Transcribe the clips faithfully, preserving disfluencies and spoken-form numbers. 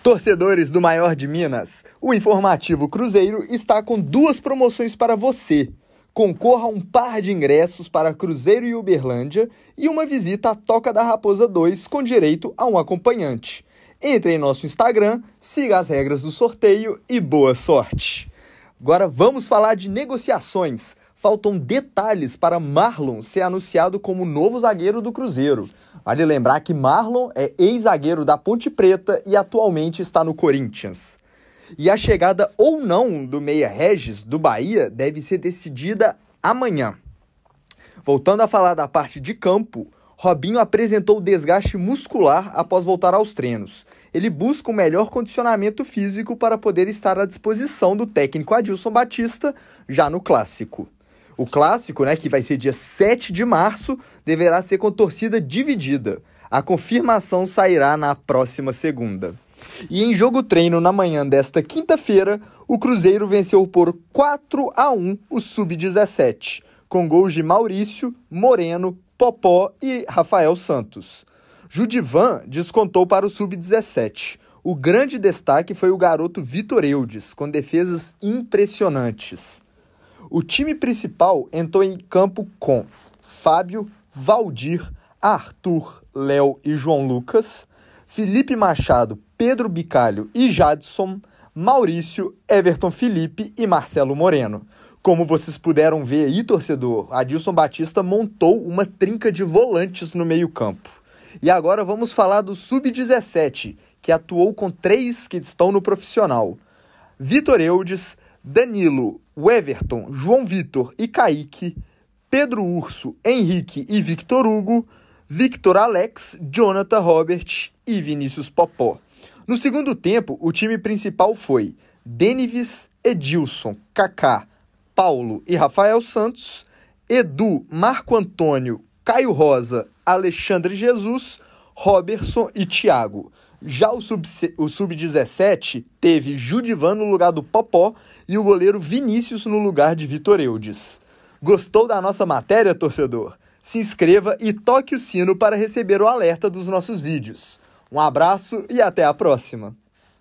Torcedores do maior de Minas, o Informativo Cruzeiro está com duas promoções para você. Concorra a um par de ingressos para Cruzeiro e Uberlândia e uma visita à Toca da Raposa dois com direito a um acompanhante. Entre em nosso Instagram, siga as regras do sorteio e boa sorte. Agora vamos falar de negociações. Faltam detalhes para Marlon ser anunciado como novo zagueiro do Cruzeiro. Vale lembrar que Marlon é ex-zagueiro da Ponte Preta e atualmente está no Corinthians. E a chegada ou não do meia Regis do Bahia deve ser decidida amanhã. Voltando a falar da parte de campo, Robinho apresentou desgaste muscular após voltar aos treinos. Ele busca um melhor condicionamento físico para poder estar à disposição do técnico Adilson Batista já no Clássico. O Clássico, né, que vai ser dia sete de março, deverá ser com torcida dividida. A confirmação sairá na próxima segunda. E em jogo treino na manhã desta quinta-feira, o Cruzeiro venceu por quatro a um o sub dezessete, com gols de Maurício, Moreno, Popó e Rafael Santos. Judivan descontou para o sub dezessete. O grande destaque foi o garoto Vitor Eudes, com defesas impressionantes. O time principal entrou em campo com Fábio, Valdir, Arthur, Léo e João Lucas, Felipe Machado, Pedro Bicalho e Jadson, Maurício, Everton Felipe e Marcelo Moreno. Como vocês puderam ver aí, torcedor, Adilson Batista montou uma trinca de volantes no meio-campo. E agora vamos falar do sub dezessete, que atuou com três que estão no profissional. Vitor Eudes, Danilo, Everton, João Vitor e Kaique, Pedro Urso, Henrique e Victor Hugo, Victor Alex, Jonathan Robert e Vinícius Popó. No segundo tempo, o time principal foi Denivis, Edilson, Kaká, Paulo e Rafael Santos, Edu, Marco Antônio, Caio Rosa, Alexandre Jesus, Robertson e Thiago. Já o sub dezessete teve Judivan no lugar do Popó e o goleiro Vinícius no lugar de Vitor Eudes. Gostou da nossa matéria, torcedor? Se inscreva e toque o sino para receber o alerta dos nossos vídeos. Um abraço e até a próxima!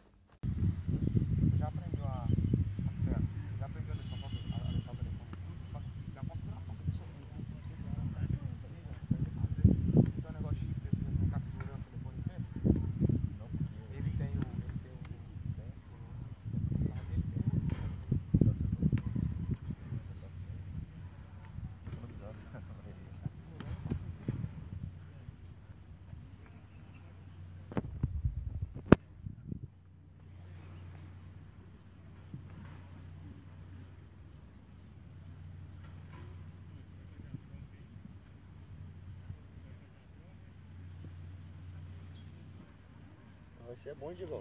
Vai ser bom, Digão.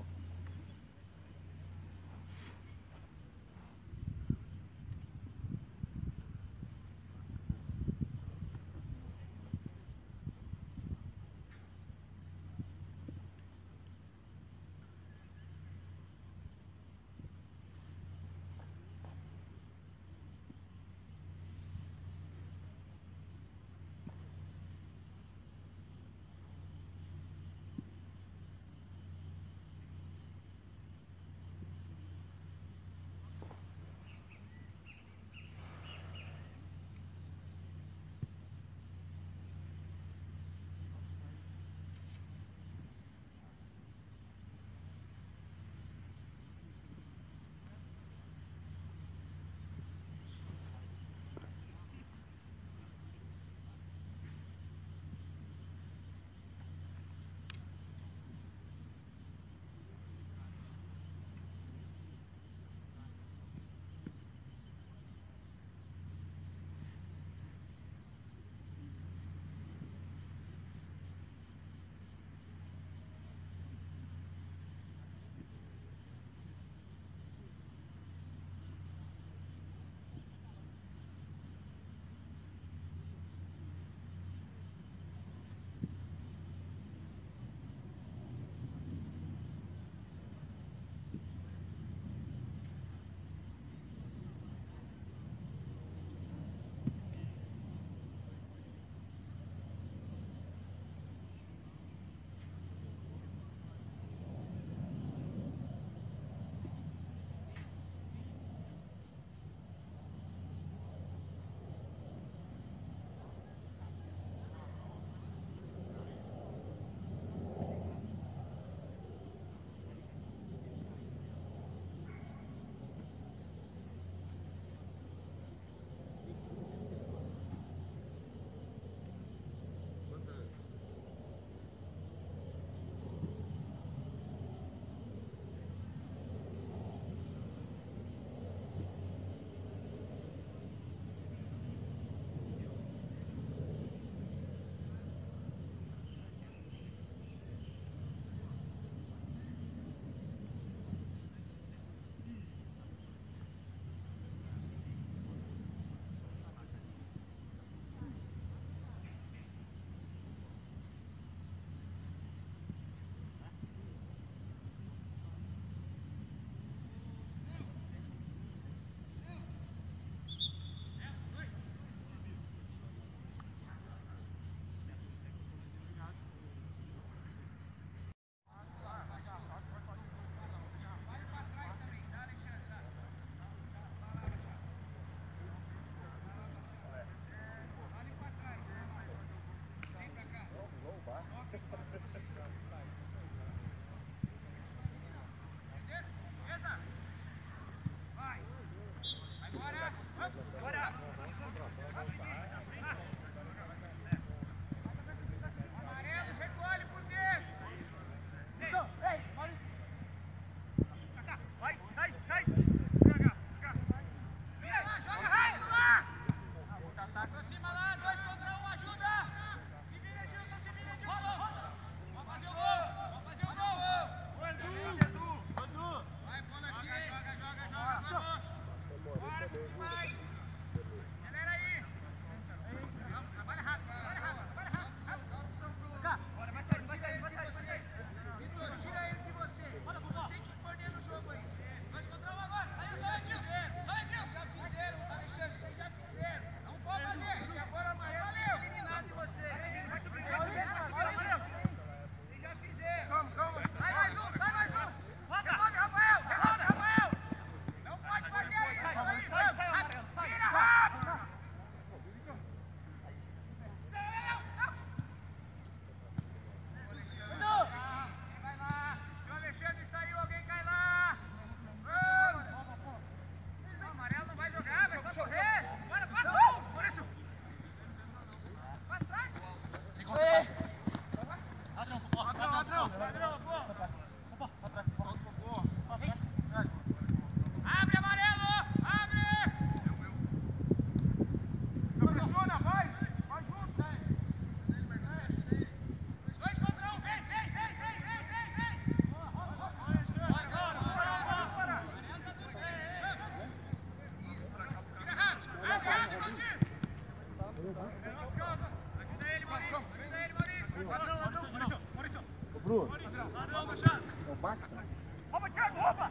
Bruno. Não bate, cara. Rouba, Thiago, rouba!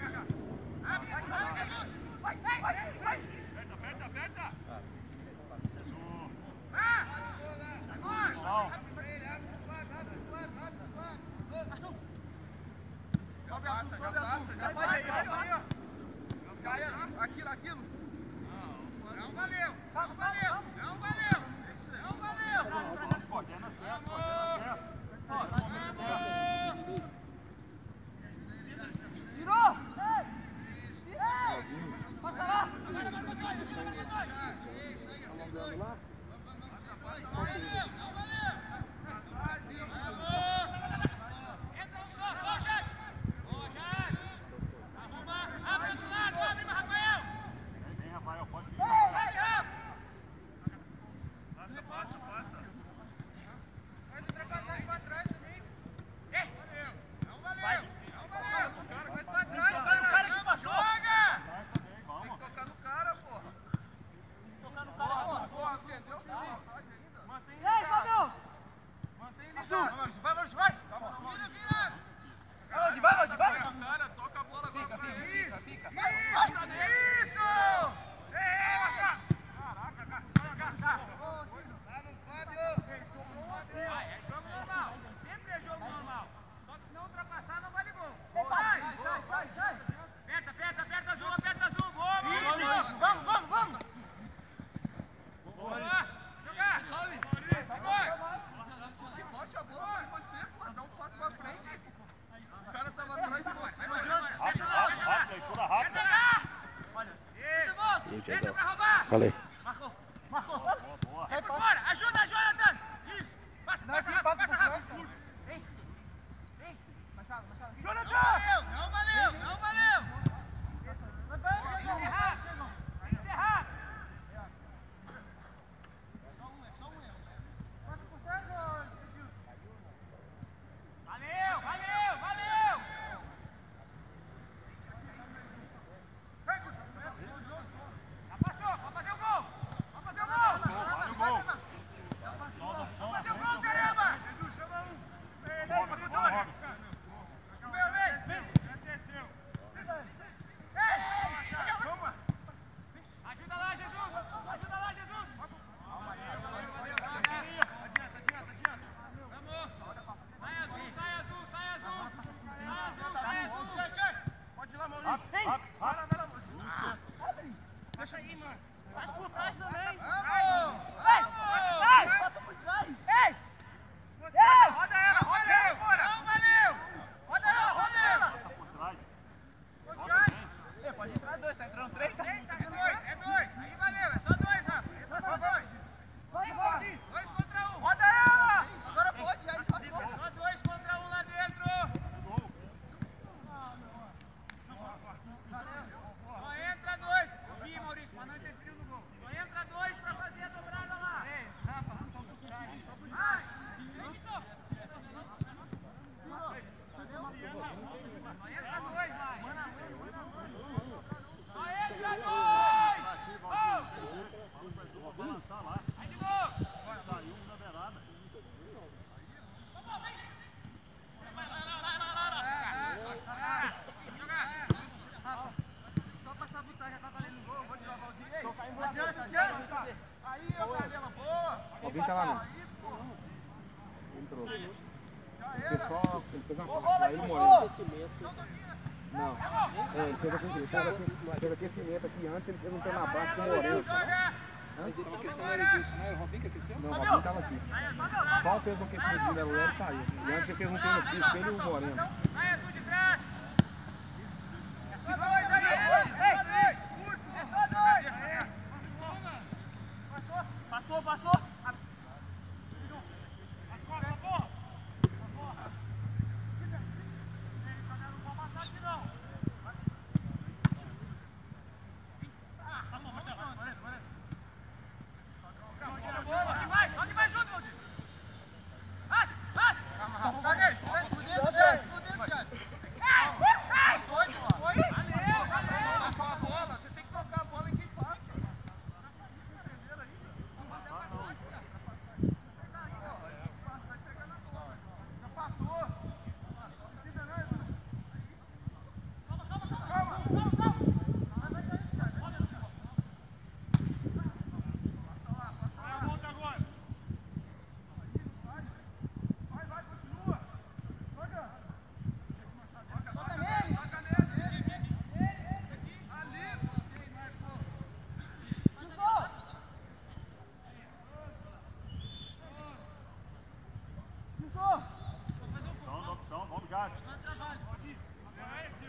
Vai, vai, vai! Aperta, aperta, aperta! Ah! Agora! Sobe azul, sobe azul! Já vai, já vai! Caia, aquilo, aquilo! Não valeu! Não valeu! Não valeu! Não valeu! Coordena certo, coordena certo! Virou! Passa lá! Agora vai pra dois! Agora vai pra dois! Alongando lá? Não valeu! Não valeu! Entra um só! Ó, Jack! Ó, Jack! Arruma! Abre do lado! Abre, Rafael! Vem, Rafael, pode vir! Passa, passa, passa! Faz ultrapassagem pra trás também! Valeu! Não valeu! Não valeu! Vai pra trás, cara! O cara que passou! Joga! Tem que tocar no cara, porra! Tocar no cara, porra! Porra, entendeu? Mantém ele ligado! Ei, Fabio! Mantém ele ligado! Vai, Maurício, vai! Vira, vira! Vai, Maurício, vai, Maurício, vai! Cara, toca a bola agora pra mim! Fica, fica, fica! Isso! Ei, Macha! Caraca, cara! Vai, cá! Lá no Fábio! Vai, é jogo normal! Sempre é jogo normal! Só que se não ultrapassar, não vale gol! Vai, vai, vai, vai! Aperta, aperta, aperta azul, aperta azul! Boa, Maurício! Vamos, vamos, vamos! Boa! Jogar! Sobe! Que bote a bola pra você, pô! Dá um passo pra frente! O cara tava atrás de você! Não adianta! Rápido, rápido, rápido, leitura rápida. Olha! Você volta! Entra pra roubar! Falei. Marcou! Marcou! Boa, boa! Vai por fora! Ajuda, Jonathan! Isso! Passa, passa rápido, passa rápido! Vem! Vem! Machado, Machado! Jonathan! Não valeu! Não valeu! Encerrar! Encerrar! Valeu! Valeu! Valeu! Já passou! Vamos fazer o gol! Vamos fazer o gol! Vamos gol! Vamos fazer o gol, caramba! Edu, chama um! Ei, passou dois! Meu, vem! Já desceu! Ei! Calma! Ajuda lá, Jesus! Ajuda lá, Jesus! Valeu, valeu, valeu! Adianta, adianta, adianta! Vamos! Sai azul, sai azul, sai azul! Sai azul, sai azul! Tchau, tchau! Pode ir lá, Maurício! Vai lá, vai lá, Maurício! Deixa aí, mano! Passa por trás também! Vamos! Vamos! Passa por trás! Ei! Ei! Roda ela, roda ela agora! Não, valeu! Roda ela, roda ela! Tá por trás. Ei, pode entrar dois, tá entrando três? É dois, é dois! Aí valeu, é só dois, Rafa! É só dois! Dois contra um! Roda ela! Agora pode, já passou! Só dois contra um lá dentro! Só entra dois! Eu vi, Maurício, mas não interferiu no gol. Só entra dois pra fazer a dobrada lá. Ei, Rafa, só por trás. Vai! Vitor! Só entra dois lá. Só entra dois! Vou balançar lá. Aí de novo! Saiu um da beirada. Só passar por trás, já tá valendo gol, vou tirar o Valdir. Adianta, adianta! Aí, ô Gabriela, boa! Alguém tá lá, não? Entrou. Ele só, ele fez uma parte lá, ele morreu. Não, é, ele fez aqui, ele fez aqui, ele fez aquecimento aqui antes, ele fez um pé na baixa com o Moreno. Mas ele aqueceu era disso, não é? O Robinho que aqueceu? Não, o Robinho tava aqui. Só fez um aquecimento de Lero e saiu. E antes ele fez um treino físico, ele e o Moreno. Sai azul de trás! É só dois aí! É só dois! É só dois! Passou! Passou, passou! Passou, porra! Passou, Marcelo! Toque vai! Toque vai junto, Valdir! Passa! Passa! Caguei! Fudeu, Thiago! Fudeu, Thiago! Foi, foi! Valeu! Então, vamos, gato.